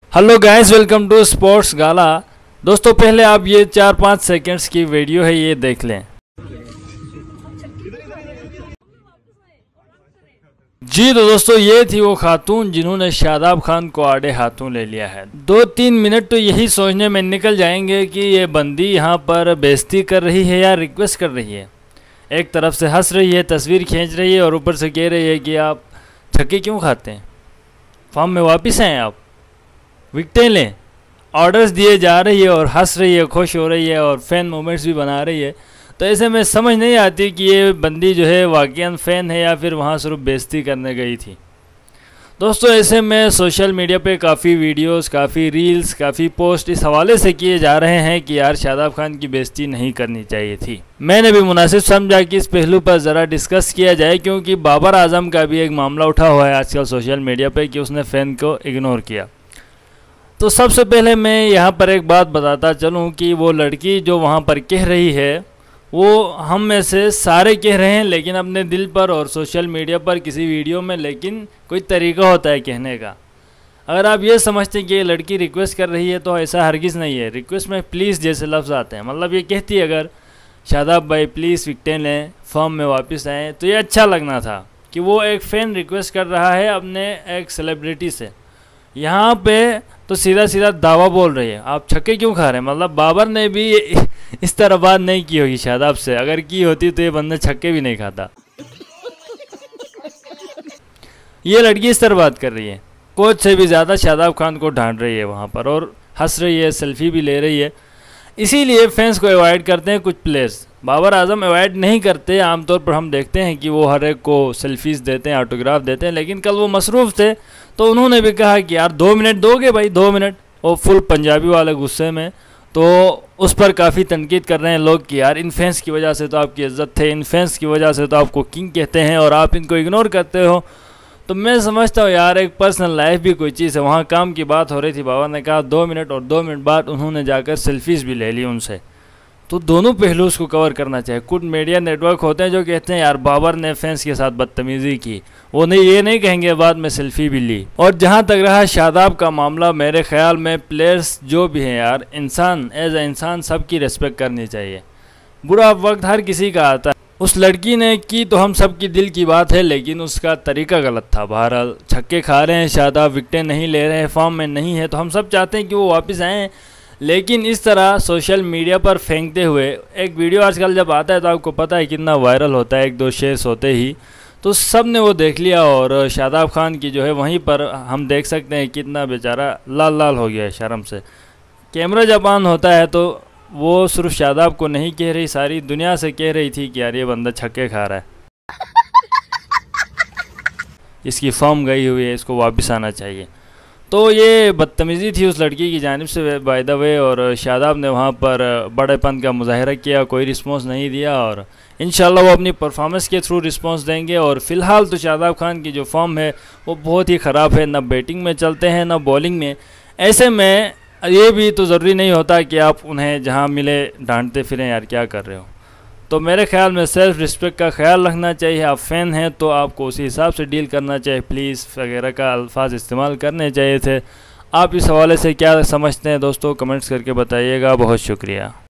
Hello guys, welcome to sports gala. दोस्तों पहले आप ये 4-5 सेकंड्स की वीडियो है, ये देख लें। जी तो दोस्तों ये थी वो खातून जिन्होंने शादाब खान को आड़े हाथों ले लिया है। 2-3 मिनट तो यही सोचने में निकल जाएंगे कि ये बंदी यहाँ पर बेइज्जती कर रही है या रिक्वेस्ट कर रही है। एक तरफ से हंस रही है, तस्वीर खींच रही है और ऊपर से कह रही है कि आप छक्के क्यों खाते हैं, फॉर्म में वापस आएँ, आप विकेटें लें। ऑर्डर्स दिए जा रही है और हंस रही है, खुश हो रही है और फ़ैन मोमेंट्स भी बना रही है। तो ऐसे में समझ नहीं आती कि ये बंदी जो है वाकई फ़ैन है या फिर वहाँ सिर्फ बेइज्जती करने गई थी। दोस्तों ऐसे में सोशल मीडिया पे काफ़ी वीडियोस, काफ़ी रील्स, काफ़ी पोस्ट इस हवाले से किए जा रहे हैं कि यार शादाब खान की बेइज्जती नहीं करनी चाहिए थी। मैंने भी मुनासिब समझा कि इस पहलू पर ज़रा डिस्कस किया जाए, क्योंकि बाबर आजम का भी एक मामला उठा हुआ है आजकल सोशल मीडिया पर कि उसने फ़ैन को इग्नोर किया। तो सबसे पहले मैं यहाँ पर एक बात बताता चलूँ कि वो लड़की जो वहाँ पर कह रही है वो हम में से सारे कह रहे हैं, लेकिन अपने दिल पर और सोशल मीडिया पर किसी वीडियो में लेकिन कोई तरीका होता है कहने का। अगर आप ये समझते हैं कि ये लड़की रिक्वेस्ट कर रही है तो ऐसा हरगिज़ नहीं है। रिक्वेस्ट में प्लीज़ जैसे लफ्ज़ आते हैं, मतलब ये कहती है अगर शादाब भाई प्लीज़ विकेटें लें, फॉर्म में वापस आएँ, तो ये अच्छा लगना था कि वो एक फ़ैन रिक्वेस्ट कर रहा है अपने एक सेलिब्रिटी से। यहाँ पे तो सीधा सीधा दावा बोल रही है आप छक्के क्यों खा रहे हैं। मतलब बाबर ने भी इस तरह बात नहीं की होगी शादाब से, अगर की होती तो ये बंदा छक्के भी नहीं खाता। ये लड़की इस तरह बात कर रही है, कोच से भी ज़्यादा शादाब खान को डांट रही है वहाँ पर और हंस रही है, सेल्फी भी ले रही है। इसीलिए फैंस को अवॉइड करते हैं कुछ प्लेयर्स। बाबर आजम अवॉइड नहीं करते, आमतौर पर हम देखते हैं कि वो हर एक को सेल्फीज़ देते हैं, ऑटोग्राफ देते हैं, लेकिन कल वो मसरूफ़ थे तो उन्होंने भी कहा कि यार 2 मिनट दोगे भाई, 2 मिनट। और फुल पंजाबी वाले गुस्से में, तो उस पर काफ़ी तनकीद कर रहे हैं लोग कि यार इन फैंस की वजह से तो आपकी इज़्ज़त थे, इन फैंस की वजह से तो आपको किंग कहते हैं और आप इनको इग्नोर करते हो। तो मैं समझता हूँ यार एक पर्सनल लाइफ भी कोई चीज़ है। वहाँ काम की बात हो रही थी, बाबा ने कहा 2 मिनट और 2 मिनट बाद उन्होंने जाकर सेल्फीज़ भी ले ली उनसे। तो दोनों पहलू उसको कवर करना चाहिए। कुछ मीडिया नेटवर्क होते हैं जो कहते हैं यार बाबर ने फैंस के साथ बदतमीज़ी की, वो नहीं ये नहीं कहेंगे बाद में सेल्फी भी ली। और जहाँ तक रहा शादाब का मामला, मेरे ख्याल में प्लेयर्स जो भी हैं यार, इंसान एज ए इंसान सबकी रिस्पेक्ट करनी चाहिए। बुरा वक्त हर किसी का आता है। उस लड़की ने की तो हम सब की दिल की बात है, लेकिन उसका तरीका गलत था। बहरहाल छक्के खा रहे हैं शादाब, विकेटें नहीं ले रहे हैं, फॉर्म में नहीं है, तो हम सब चाहते हैं कि वो वापस आएँ, लेकिन इस तरह सोशल मीडिया पर फेंकते हुए एक वीडियो आजकल जब आता है तो आपको पता है कितना वायरल होता है, 1-2 शेयर्स होते ही तो सब ने वो देख लिया। और शादाब खान की जो है वहीं पर हम देख सकते हैं कितना बेचारा लाल लाल हो गया है शर्म से। कैमरा जब ऑन होता है तो वो सिर्फ शादाब को नहीं कह रही, सारी दुनिया से कह रही थी कि यार ये बंदा छक्के खा रहा है, इसकी फॉर्म गई हुई है, इसको वापस आना चाहिए। तो ये बदतमीज़ी थी उस लड़की की जानिब से बाय द वे, और शादाब ने वहाँ पर बड़ेपन का मुजाहरा किया, कोई रिस्पॉन्स नहीं दिया और इंशाल्लाह वो अपनी परफॉर्मेंस के थ्रू रिस्पॉन्स देंगे। और फ़िलहाल तो शादाब खान की जो फॉर्म है वो बहुत ही ख़राब है, ना बैटिंग में चलते हैं ना बॉलिंग में। ऐसे में ये भी तो ज़रूरी नहीं होता कि आप उन्हें जहाँ मिले डांटते फिरें, यार क्या कर रहे हो। तो मेरे ख्याल में सेल्फ़ रिस्पेक्ट का ख्याल रखना चाहिए। आप फ़ैन हैं तो आपको उसी हिसाब से डील करना चाहिए, प्लीज़ वगैरह का अल्फाज इस्तेमाल करने चाहिए थे। आप इस हवाले से क्या समझते हैं दोस्तों, कमेंट्स करके बताइएगा। बहुत शुक्रिया।